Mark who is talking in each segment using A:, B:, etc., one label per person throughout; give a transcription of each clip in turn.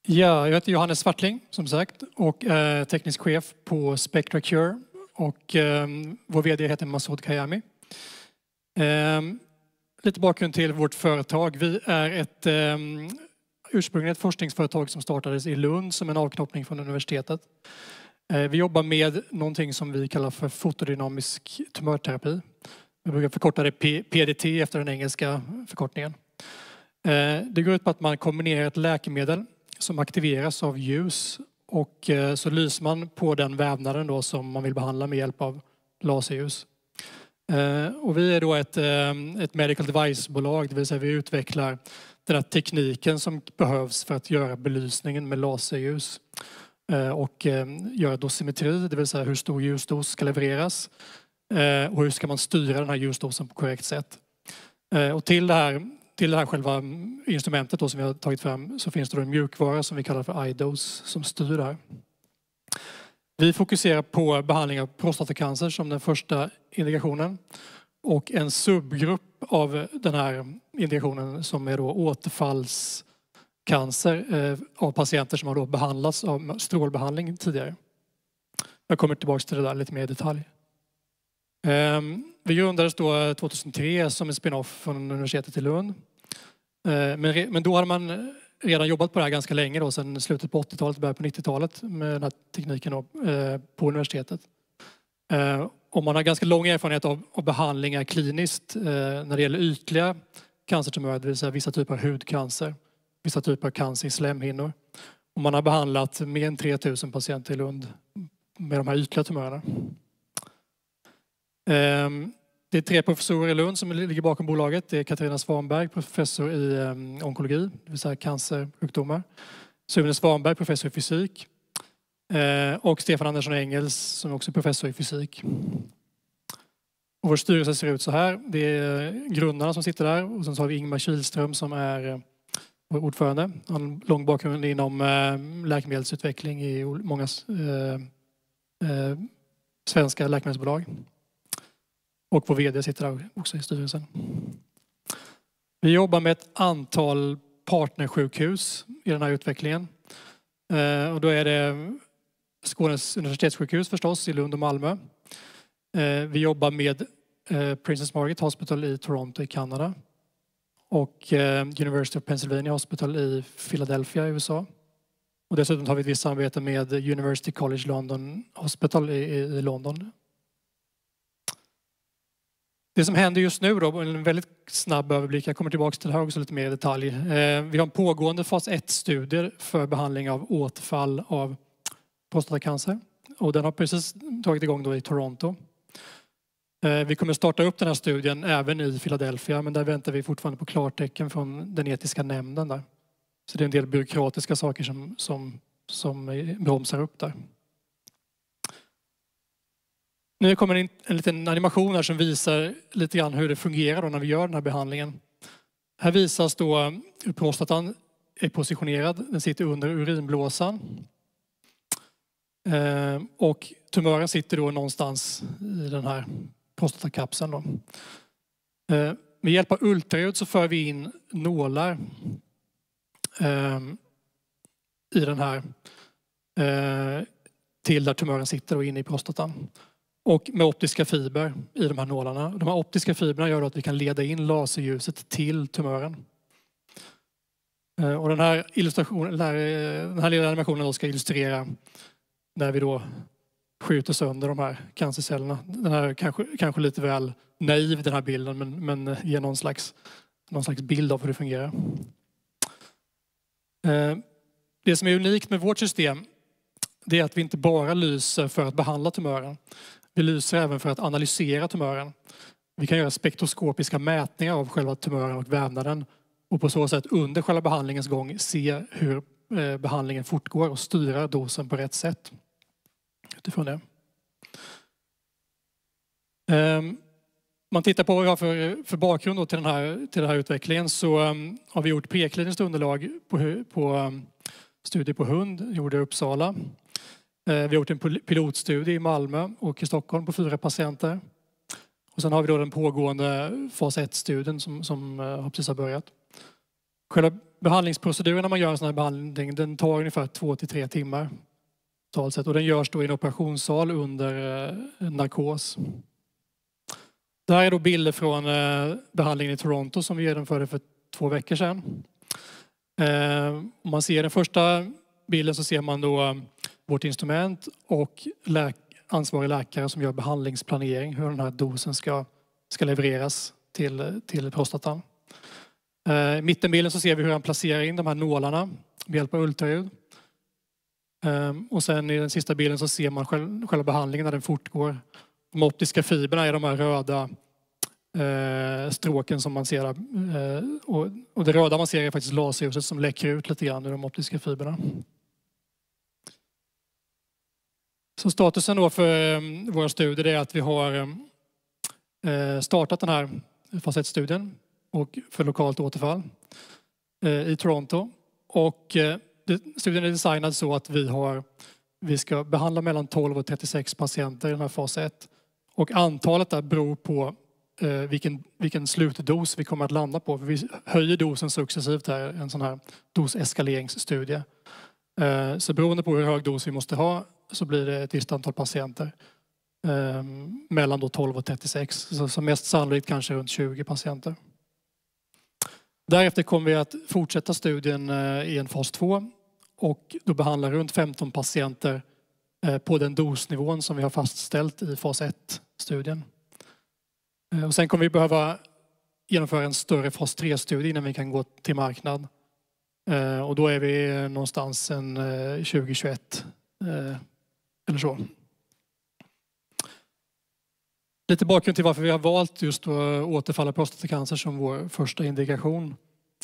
A: Ja, jag heter Johannes Svartling som sagt och är teknisk chef på SpectraCure och vår vd heter Masoud Kayami. Lite bakgrund till vårt företag. Vi är ett ursprungligen ett forskningsföretag som startades i Lund som en avknoppning från universitetet. Vi jobbar med någonting som vi kallar för fotodynamisk tumörterapi. Vi brukar förkorta det PDT efter den engelska förkortningen. Det går ut på att man kombinerar ett läkemedel som aktiveras av ljus och så lyser man på den vävnaden då som man vill behandla med hjälp av laserljus. Och vi är då ett medical device-bolag, det vill säga vi utvecklar den här tekniken som behövs för att göra belysningen med laserljus och göra dosimetri, det vill säga hur stor ljusdos ska levereras och hur ska man styra den här ljusdosen på korrekt sätt. Och till det här själva instrumentet då som vi har tagit fram så finns det då en mjukvara som vi kallar för iDose som styr det här. Vi fokuserar på behandling av prostatacancer som den första indikationen och en subgrupp av den här indikationen som är då återfallscancer av patienter som har då behandlats av strålbehandling tidigare. Jag kommer tillbaka till det där lite mer i detalj. Vi grundades då 2003 som en spin-off från universitetet i Lund. Men då hade man redan jobbat på det här ganska länge då, sedan slutet på 80-talet, början på 90-talet med den här tekniken då, på universitetet. Och man har ganska lång erfarenhet av behandlingar kliniskt när det gäller ytliga cancertumörer, det vill säga vissa typer av hudcancer, vissa typer av cancer i slemhinnor. Och man har behandlat mer än 3000 patienter i Lund med de här ytliga tumörerna. Det är 3 professorer i Lund som ligger bakom bolaget. Det är Katarina Svanberg, professor i onkologi, det vill säga cancersjukdomar. Sune Svanberg, professor i fysik. Och Stefan Andersson Engels som också är professor i fysik. Och vår styrelse ser ut så här. Det är grundarna som sitter där. Och sen så har vi Ingmar Kihlström som är vår ordförande. Han har en lång bakgrund inom läkemedelsutveckling i många svenska läkemedelsbolag. Och vår vd sitter där också i styrelsen. Vi jobbar med ett antal partnersjukhus i den här utvecklingen. Och då är det Skånes universitetssjukhus förstås i Lund och Malmö. Vi jobbar med Princess Margaret Hospital i Toronto i Kanada. Och University of Pennsylvania Hospital i Philadelphia i USA. Och dessutom har vi ett visst samarbete med University College London Hospital i London. Det som händer just nu då, en väldigt snabb överblick, jag kommer tillbaka till det här också lite mer i detalj. Vi har en pågående fas 1-studier för behandling av återfall av prostatacancer. Och den har precis tagit igång då i Toronto. Vi kommer starta upp den här studien även i Philadelphia, men där väntar vi fortfarande på klartecken från den etiska nämnden där. Så det är en del byråkratiska saker som bromsar upp där. Nu kommer en liten animation här som visar lite grann hur det fungerar då när vi gör den här behandlingen. Här visas då hur prostatan är positionerad. Den sitter under urinblåsan. Och tumören sitter då någonstans i den här prostatakapseln då. Med hjälp av ultraljud så för vi in nålar i den här till där tumören sitter och inne i prostatan. Och med optiska fiber i de här nålarna. De här optiska fibrerna gör att vi kan leda in laserljuset till tumören. Och den här lilla animationen då ska illustrera när vi då skjuter sönder de här cancercellerna. Den här kanske lite väl naiv den här bilden men ger någon slags bild av hur det fungerar. Det som är unikt med vårt system det är att vi inte bara lyser för att behandla tumören. Vi lyser även för att analysera tumören. Vi kan göra spektroskopiska mätningar av själva tumören och vävnaden. Och på så sätt under själva behandlingens gång se hur behandlingen fortgår och styra dosen på rätt sätt. Utifrån det. Man tittar på vad vi har för bakgrund då till den här utvecklingen så har vi gjort prekliniskt underlag på studier på hund, gjorde i Uppsala. Vi har gjort en pilotstudie i Malmö och i Stockholm på 4 patienter. Och sen har vi då den pågående fas 1-studien som precis har börjat. Själva Behandlingsproceduren när man gör en sån här behandling, den tar ungefär 2 till 3 timmar totalt sett. Och den görs då i en operationssal under narkos. Det här är då bilder från behandlingen i Toronto som vi genomförde för 2 veckor sedan. Om man ser den första bilden så ser man då vårt instrument och ansvarig läkare som gör behandlingsplanering, hur den här dosen ska levereras till prostatan. I mittenbilden så ser vi hur han placerar in de här nålarna med hjälp av ultraljud. Och sen i den sista bilden så ser man själva behandlingen när den fortgår. De optiska fibrerna är de här röda stråken som man ser där. Och det röda man ser är faktiskt laserljuset som läcker ut lite grann ur de optiska fibrerna. Så statusen då för våra studier är att vi har startat den här fas 1-studien och för lokalt återfall i Toronto. Och studien är designad så att vi ska behandla mellan 12 och 36 patienter i den här fas 1. Och antalet där beror på vilken slutdos vi kommer att landa på. För vi höjer dosen successivt här, en sån här doseskaleringsstudie. Så beroende på hur hög dos vi måste ha så blir det ett visst antal patienter. Mellan då 12 och 36. Så mest sannolikt kanske runt 20 patienter. Därefter kommer vi att fortsätta studien i en fas 2. Och då behandla runt 15 patienter på den dosnivån som vi har fastställt i fas 1-studien. Och sen kommer vi behöva genomföra en större fas 3-studie innan vi kan gå till marknad. Och då är vi någonstans 2021 eller så. Lite bakgrund till varför vi har valt just återfall av prostatacancer som vår första indikation.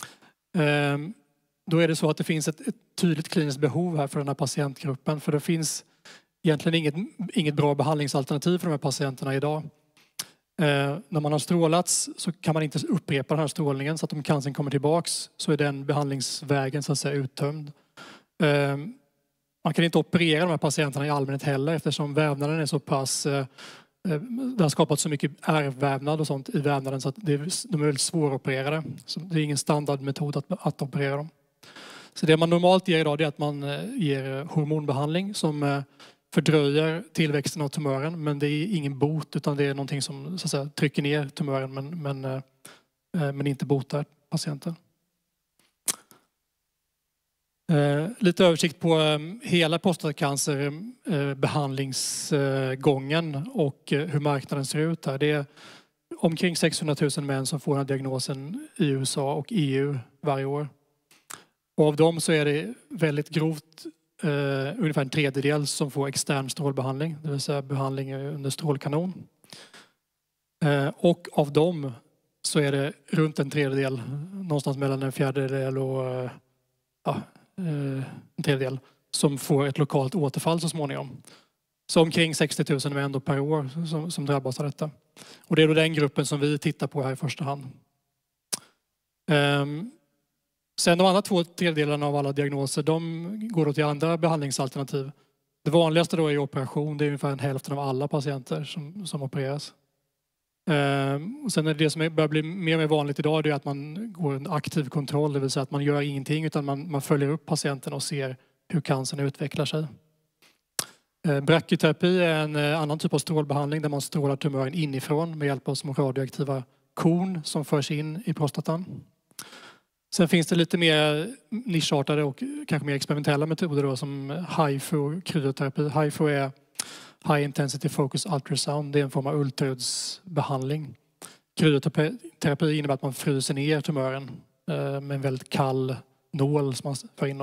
A: Då är det så att det finns ett tydligt kliniskt behov här för den här patientgruppen. För det finns egentligen inget bra behandlingsalternativ för de här patienterna idag. När man har strålats så kan man inte upprepa den här strålningen, så att om cancern kommer tillbaks så är den behandlingsvägen så att säga uttömd. Man kan inte operera de här patienterna i allmänhet heller, eftersom vävnaden är så pass... Det har skapat så mycket ärrvävnad och sånt i vävnaden så att de är väldigt svåropererade. Så det är ingen standardmetod att operera dem. Så det man normalt ger idag är att man ger hormonbehandling som fördröjer tillväxten av tumören, men det är ingen bot utan det är någonting som så att säga trycker ner tumören men inte botar patienten. Lite översikt på hela prostatacancerbehandlingsgången och hur marknaden ser ut här. Det är omkring 600 000 män som får den här diagnosen i USA och EU varje år. Och av dem så är det väldigt grovt ungefär en tredjedel som får extern strålbehandling, det vill säga behandling under strålkanon. Och av dem så är det runt en tredjedel, någonstans mellan en fjärdedel och en tredjedel, som får ett lokalt återfall så småningom. Så omkring 60 000 män då per år som drabbas av detta. Och det är då den gruppen som vi tittar på här i första hand. Sen de andra 2 tredjedelarna av alla diagnoser, de går då till andra behandlingsalternativ. Det vanligaste då är operation, det är ungefär hälften av alla patienter som opereras. Och sen är det som börjar bli mer och mer vanligt idag, det är att man går en aktiv kontroll, det vill säga att man gör ingenting utan man följer upp patienten och ser hur cancern utvecklar sig. Brachyterapi är en annan typ av strålbehandling där man strålar tumören inifrån med hjälp av små radioaktiva korn som förs in i prostatan. Sen finns det lite mer nischartade och kanske mer experimentella metoder då, som HIFU och kryoterapi. HIFU är High Intensity Focus Ultrasound. Det är en form av ultraljudsbehandling. Kryoterapi innebär att man fryser ner tumören med en väldigt kall nål som man för in.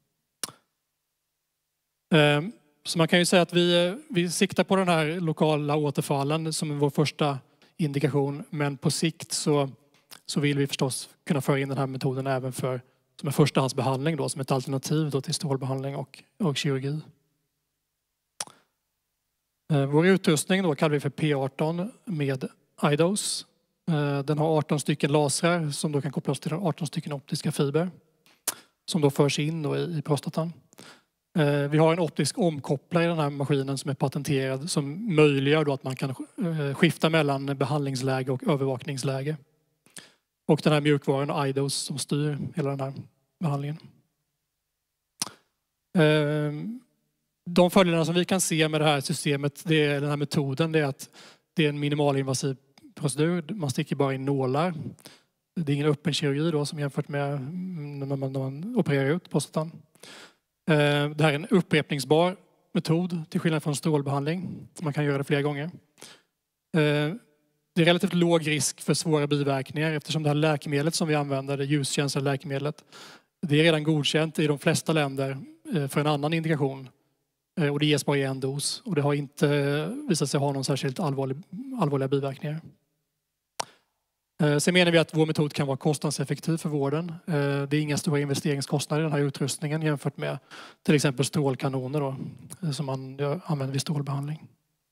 A: Så man kan ju säga att vi siktar på den här lokala återfallen som vår första indikation. Men på sikt så vill vi förstås kunna föra in den här metoden även som en förstahandsbehandling då, som ett alternativ då till strålbehandling och kirurgi. Vår utrustning då kallar vi för P18 med iDose. Den har 18 stycken lasrar som då kan kopplas till 18 stycken optiska fiber som då förs in då i prostatan. Vi har en optisk omkopplare i den här maskinen som är patenterad som möjliggör då att man kan skifta mellan behandlingsläge och övervakningsläge. Och den här mjukvaran iDose som styr hela den här behandlingen. De fördelarna som vi kan se med det här systemet, den här metoden, det är att det är en minimalinvasiv procedur. Man sticker bara in nålar. Det är ingen öppen kirurgi då, som jämfört med när man opererar ut prostatan. Det här är en upprepningsbar metod till skillnad från strålbehandling. Man kan göra det flera gånger. Det är relativt låg risk för svåra biverkningar eftersom det här läkemedlet som vi använder, det ljuskänsliga läkemedlet, det är redan godkänt i de flesta länder för en annan indikation. Och det ges bara i en dos. Och det har inte visat sig ha någon särskilt allvarliga biverkningar. Sen menar vi att vår metod kan vara kostnadseffektiv för vården. Det är inga stora investeringskostnader i den här utrustningen jämfört med till exempel strålkanoner då, som man använder vid strålbehandling.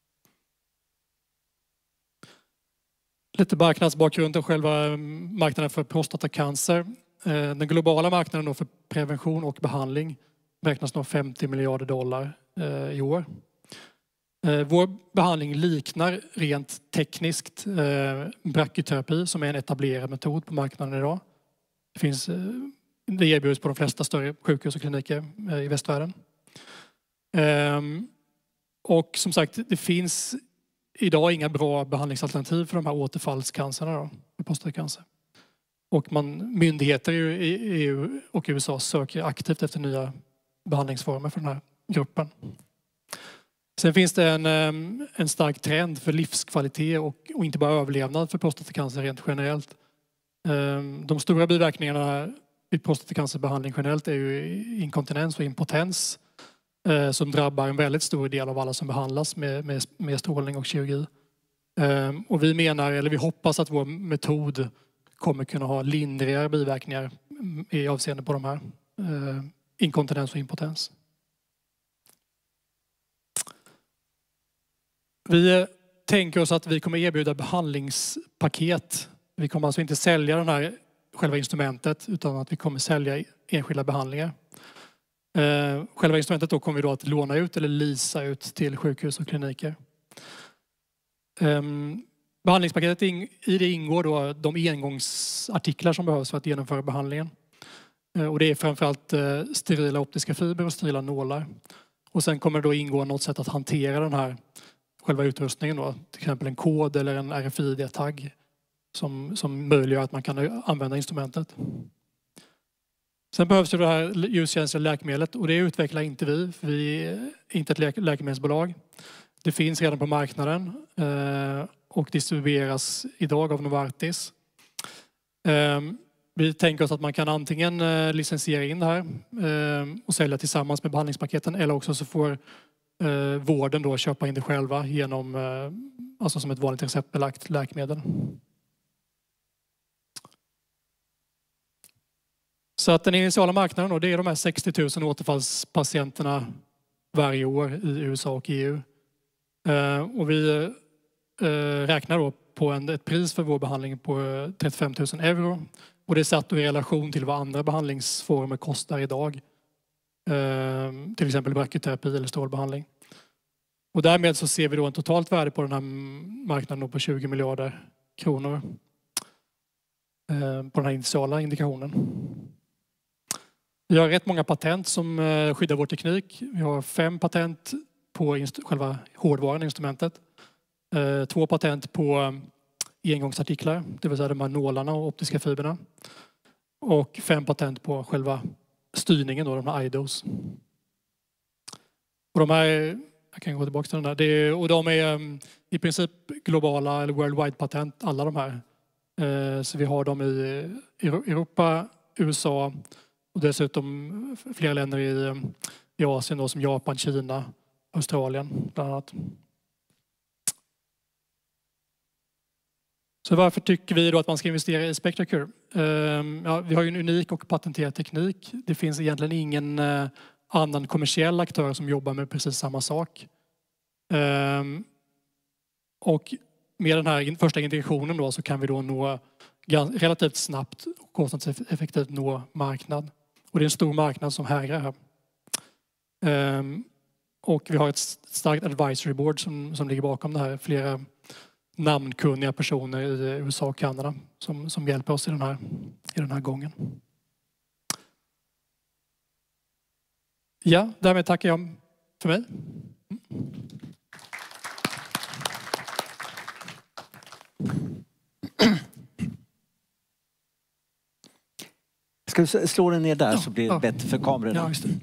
A: Lite marknadsbakgrund och själva marknaden för prostatacancer. Den globala marknaden då för prevention och behandling beräknas nå $50 miljarder i år. Vår behandling liknar rent tekniskt brachyterapi som är en etablerad metod på marknaden idag. Det erbjuds på de flesta större sjukhus och kliniker i västvärlden. Och som sagt, det finns idag inga bra behandlingsalternativ för de här återfallscancerna då, med prostatacancer. Och myndigheter i EU och USA söker aktivt efter nya behandlingsformer för den här gruppen. Sen finns det en stark trend för livskvalitet och inte bara överlevnad för prostatacancer rent generellt. De stora biverkningarna vid prostatacancerbehandling generellt är ju inkontinens och impotens som drabbar en väldigt stor del av alla som behandlas med strålning och kirurgi. Och vi hoppas att vår metod kommer kunna ha lindrigare biverkningar i avseende på de här inkontinens och impotens. Vi tänker oss att vi kommer erbjuda behandlingspaket. Vi kommer alltså inte sälja den här själva instrumentet utan att vi kommer sälja enskilda behandlingar. Själva instrumentet då kommer vi då att låna ut eller leasa ut till sjukhus och kliniker. Behandlingspaketet, i det ingår då de engångsartiklar som behövs för att genomföra behandlingen. Och det är framförallt sterila optiska fibrer och sterila nålar. Och sen kommer det då ingå något sätt att hantera den här själva utrustningen då. Till exempel en kod eller en RFID-tagg som möjliggör att man kan använda instrumentet. Sen behövs det här ljuskänsliga läkemedlet och det utvecklar inte vi. Vi är inte ett läkemedelsbolag. Det finns redan på marknaden och distribueras idag av Novartis. Vi tänker oss att man kan antingen licensiera in det här och sälja tillsammans med behandlingspaketen eller också så får vården då köpa in det själva genom, alltså som ett vanligt receptbelagt läkemedel. Så att den initiala marknaden då, det är de här 60 000 återfallspatienterna varje år i USA och EU. Och vi räknar då på ett pris för vår behandling på 35 000 euro. Och det är satt i relation till vad andra behandlingsformer kostar idag. Till exempel brachyterapi eller strålbehandling. Och därmed så ser vi då en totalt värde på den här marknaden på 20 miljarder kronor. På den här initiala indikationen. Vi har rätt många patent som skyddar vår teknik. Vi har 5 patent på själva hårdvaran, instrumentet. 2 patent på engångsartiklar, det vill säga de här nålarna och optiska fibrerna. Och 5 patent på själva styrningen, då, de här IDOs. Och de här, jag kan gå tillbaka till den där, och de är i princip globala eller worldwide patent, alla de här. Så vi har dem i Europa, USA och dessutom flera länder i Asien då, som Japan, Kina, Australien bland annat. Så varför tycker vi då att man ska investera i SpectraCure? Vi har ju en unik och patenterad teknik. Det finns egentligen ingen annan kommersiell aktör som jobbar med precis samma sak. Och med den här första integrationen då så kan vi då nå relativt snabbt och kostnadseffektivt nå marknad. Och det är en stor marknad som hägrar här. Och vi har ett starkt advisory board som ligger bakom det här. Flera namnkunniga personer i USA och Kanada som hjälper oss i den här gången. Ja, därmed tackar jag för mig.
B: Ska du slå den ner där så blir det bättre för kamerorna.
A: Ja, just det.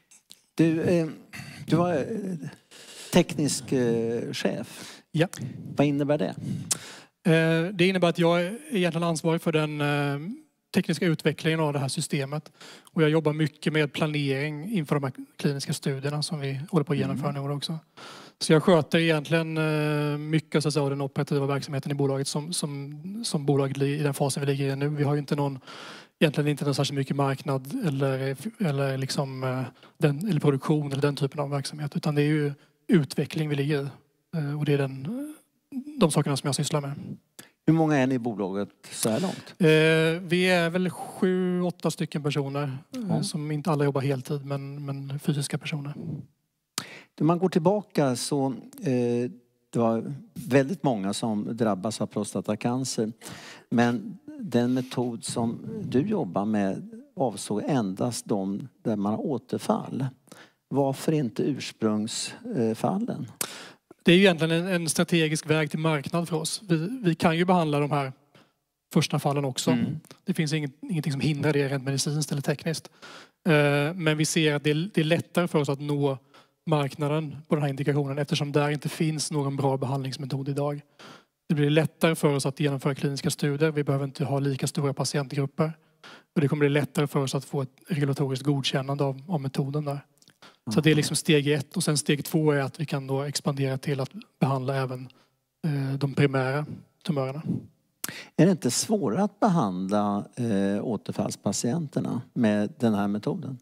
B: Du var teknisk chef.
A: Ja.
B: Vad innebär det?
A: Det innebär att jag är egentligen ansvarig för den tekniska utvecklingen av det här systemet. Och jag jobbar mycket med planering inför de här kliniska studierna som vi håller på att genomföra nu också. Så jag sköter egentligen mycket så att säga, av den operativa verksamheten i bolaget som bolaget i den fasen vi ligger i nu. Vi har ju inte egentligen inte någon särskilt mycket marknad eller liksom eller produktion eller den typen av verksamhet. Utan det är ju utveckling vi ligger i. Och det är de sakerna som jag sysslar med.
B: Hur många är ni i bolaget så här långt?
A: Vi är väl 7-8 stycken personer som inte alla jobbar heltid men fysiska personer.
B: När man går tillbaka så det var väldigt många som drabbas av prostatacancer. Men den metod som du jobbar med avsåg endast de där man har återfall. Varför inte ursprungsfallen?
A: Det är ju egentligen en strategisk väg till marknad för oss. Vi kan ju behandla de här första fallen också. Det finns ingenting som hindrar det rent medicinskt eller tekniskt. Men vi ser att det är lättare för oss att nå marknaden på den här indikationen eftersom där inte finns någon bra behandlingsmetod idag. Det blir lättare för oss att genomföra kliniska studier. Vi behöver inte ha lika stora patientgrupper. Och det kommer bli lättare för oss att få ett regulatoriskt godkännande av metoden där. Så det är liksom steg 1 och sen steg 2 är att vi kan då expandera till att behandla även de primära tumörerna.
B: Är det inte svårare att behandla återfallspatienterna med den här metoden?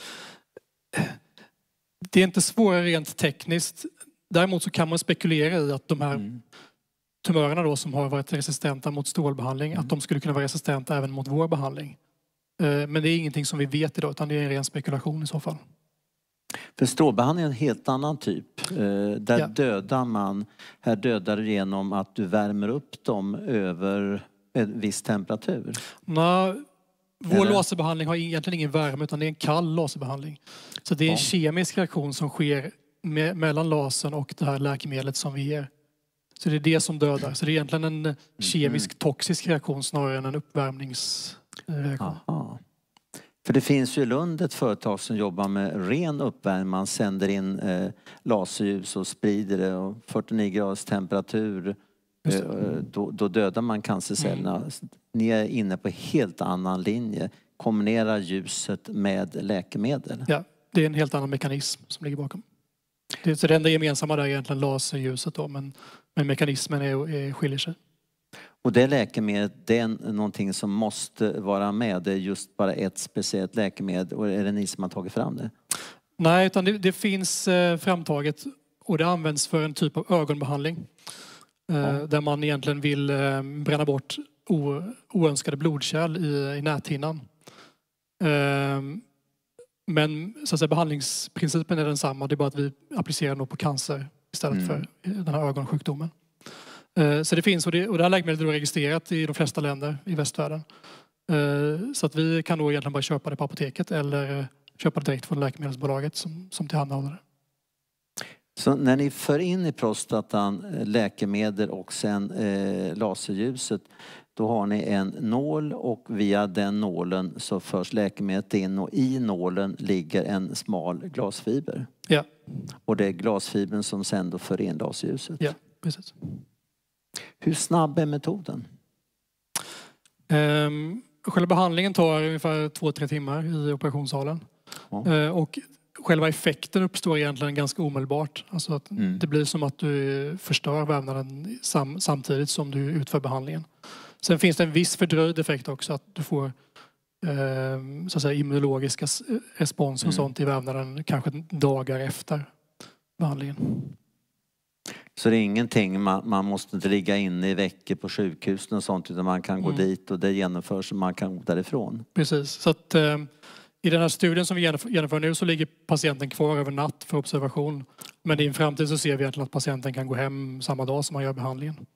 A: Det är inte svårare rent tekniskt. Däremot så kan man spekulera i att de här tumörerna då som har varit resistenta mot strålbehandling, att de skulle kunna vara resistenta även mot vår behandling. Men det är ingenting som vi vet idag utan det är en ren spekulation i så fall.
B: För strålbehandling är en helt annan typ. Där dödar man, här dödar du genom att du värmer upp dem över en viss temperatur.
A: Vår laserbehandling har egentligen ingen värme utan det är en kall laserbehandling. Så det är en kemisk reaktion som sker mellan lasern och det här läkemedlet som vi ger. Så det är det som dödar. Så det är egentligen en kemisk toxisk reaktion snarare än en uppvärmningsreaktion.
B: Aha. För det finns ju i Lund ett företag som jobbar med ren uppvärmning. Man sänder in laserljus och sprider det och 49 graders temperatur. Då dödar man cancercellerna. Ni är inne på helt annan linje. Kombinera ljuset med läkemedel.
A: Ja, det är en helt annan mekanism som ligger bakom. Så det enda gemensamma där är egentligen laserljuset då, men mekanismen skiljer sig.
B: Och det läkemedlet, det är någonting som måste vara med. Det är just bara ett speciellt läkemedel. Och är det ni som har tagit fram det?
A: Nej, utan det finns framtaget och det används för en typ av ögonbehandling. Där man egentligen vill bränna bort oönskade blodkärl i näthinnan. Men så att säga, behandlingsprincipen är densamma. Det är bara att vi applicerar den på cancer istället för den här ögonsjukdomen. Så det finns och det här läkemedlet är registrerat i de flesta länder i västvärlden. Så att vi kan då egentligen bara köpa det på apoteket eller köpa det direkt från läkemedelsbolaget som tillhandahåller det.
B: Så när ni för in i prostatan läkemedel och sen laserljuset, då har ni en nål och via den nålen så förs läkemedlet in och i nålen ligger en smal glasfiber.
A: Ja.
B: Och det är glasfibern som sen då för in laserljuset.
A: Ja, precis.
B: Hur snabb är metoden?
A: Själva behandlingen tar ungefär 2-3 timmar i operationssalen. Och själva effekten uppstår egentligen ganska omedelbart. Alltså att det blir som att du förstör vävnaden samtidigt som du utför behandlingen. Sen finns det en viss fördröjd effekt också. Att du får så att säga, immunologiska responser och sånt i vävnaden kanske dagar efter behandlingen.
B: Så det är ingenting, man måste inte ligga inne i veckor på sjukhusen och sånt utan man kan gå dit och det genomförs och man kan gå därifrån.
A: Precis, så att i den här studien som vi genomför nu så ligger patienten kvar över natt för observation. Men i en framtid så ser vi egentligen att patienten kan gå hem samma dag som man gör behandlingen.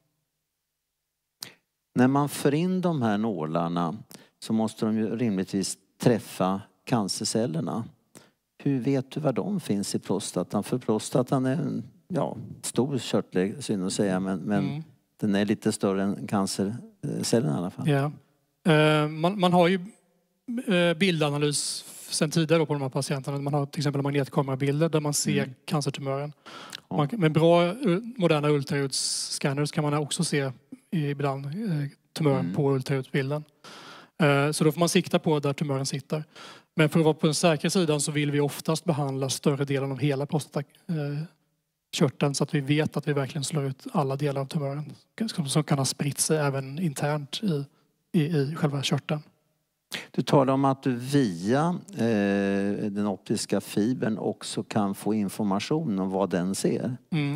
B: När man för in de här nålarna så måste de ju rimligtvis träffa cancercellerna. Hur vet du var de finns i prostatan? För prostatan är en stor körtel, synd att säga, men den är lite större än cancercellen i alla fall.
A: Ja. Man har ju bildanalys sen tidigare på de här patienterna. Man har till exempel magnetkamerabilder där man ser cancertumören. Ja. Med bra moderna ultraljudsscanners kan man också se ibland tumören på ultraljudsbilden. Så då får man sikta på där tumören sitter. Men för att vara på den säkra sidan så vill vi oftast behandla större delen av hela prostatakörteln så att vi vet att vi verkligen slår ut alla delar av tumören som kan ha spritt sig även internt i själva körteln.
B: Du talar om att du via den optiska fibern också kan få information om vad den ser.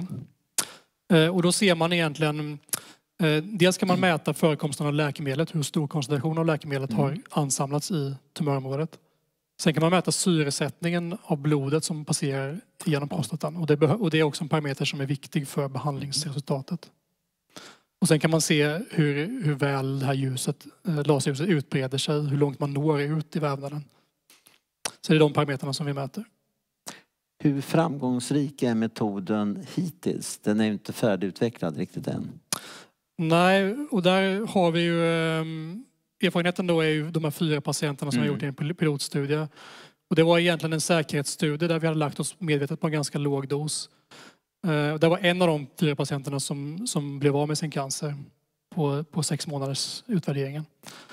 A: Och då ser man egentligen, dels kan man mäta förekomsten av läkemedlet, hur stor koncentration av läkemedlet har ansamlats i tumörområdet. Sen kan man mäta syresättningen av blodet som passerar genom prostatan. Och det är också en parameter som är viktig för behandlingsresultatet. Och sen kan man se hur väl det här laserljuset utbreder sig, hur långt man når ut i vävnaden. Så det är de parametrarna som vi mäter.
B: Hur framgångsrik är metoden hittills? Den är ju inte färdigutvecklad riktigt än.
A: Nej, och där har vi ju erfarenheten då är ju de här 4 patienterna som har gjort en pilotstudie. Och det var egentligen en säkerhetsstudie där vi hade lagt oss medvetet på en ganska låg dos. Det var en av de 4 patienterna som blev av med sin cancer på 6 månaders utvärderingen.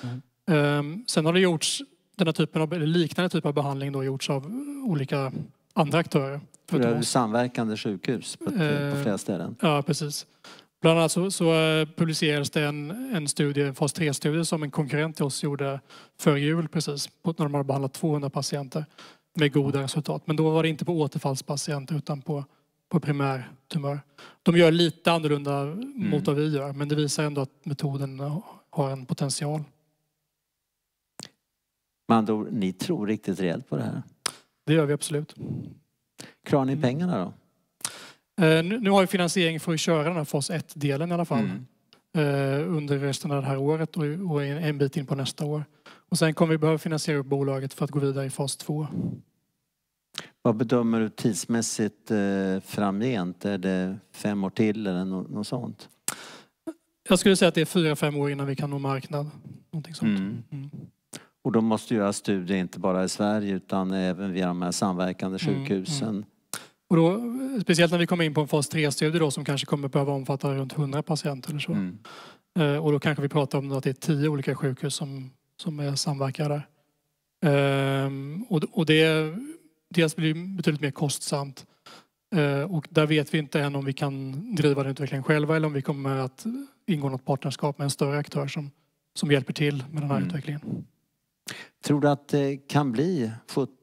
A: Sen har det gjorts liknande typ av behandling då gjorts av olika andra aktörer.
B: Det är samverkande sjukhus på flera ställen.
A: Ja, precis. Bland annat så publicerades det en studie, en fas 3-studie som en konkurrent till oss gjorde för jul precis. När de hade behandlat 200 patienter med goda resultat. Men då var det inte på återfallspatienter utan på primärtumör. De gör lite annorlunda mot vad vi gör, men det visar ändå att metoden har en potential.
B: Men ni tror riktigt rejält på det här?
A: Det gör vi absolut.
B: Klarar ni pengarna då?
A: Nu har vi finansiering för att köra den här fas 1-delen i alla fall. Under resten av det här året och en bit in på nästa år. Och sen kommer vi behöva finansiera upp bolaget för att gå vidare i fas 2.
B: Vad bedömer du tidsmässigt framgent? Är det 5 år till eller något sånt?
A: Jag skulle säga att det är 4-5 år innan vi kan nå marknad. Någonting sånt.
B: Och då måste göra studier inte bara i Sverige utan även via de här samverkande sjukhusen.
A: Och då, speciellt när vi kommer in på en fas 3-studie då, som kanske kommer behöva omfatta runt 100 patienter eller så. Och då kanske vi pratar om att det är 10 olika sjukhus som är samverkare där. Och det dels blir det betydligt mer kostsamt. Och där vet vi inte än om vi kan driva den utvecklingen själva eller om vi kommer att ingå något partnerskap med en större aktör som hjälper till med den här utvecklingen.
B: Tror du att det kan bli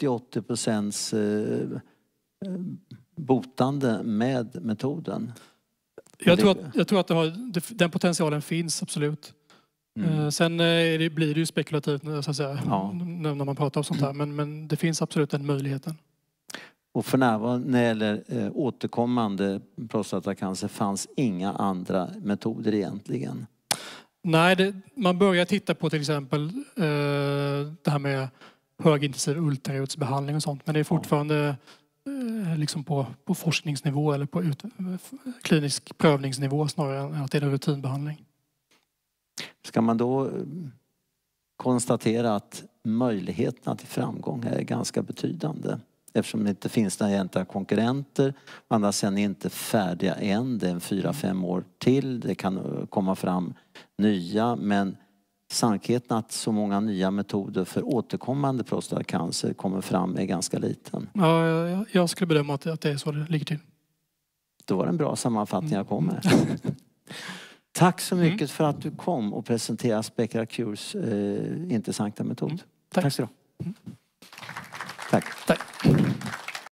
B: 70-80% botande med metoden?
A: Jag tror att den potentialen finns, absolut. Sen blir det ju spekulativt så att säga, när man pratar om sånt här. Men det finns absolut den möjligheten.
B: Och för närvarande när det gäller återkommande prostatacancer fanns inga andra metoder egentligen?
A: Nej, man börjar titta på till exempel det här med högintensiv ultraljudsbehandling och sånt. Men det är fortfarande liksom på forskningsnivå eller på klinisk prövningsnivå snarare än att det är en rutinbehandling.
B: Ska man då konstatera att möjligheterna till framgång är ganska betydande? Eftersom det inte finns några egentliga konkurrenter. Andra sen är inte färdiga än. Det är 4-5 år till. Det kan komma fram nya. Men sannolikheten att så många nya metoder för återkommande prostatacancer kommer fram är ganska liten.
A: Ja, jag skulle bedöma att det är så det ligger till.
B: Då var det en bra sammanfattning jag kom med. Tack så mycket för att du kom och presenterade Spectra Cures intressanta metod.
A: Tack.
B: Tack så du ha. Tack.
A: Tack.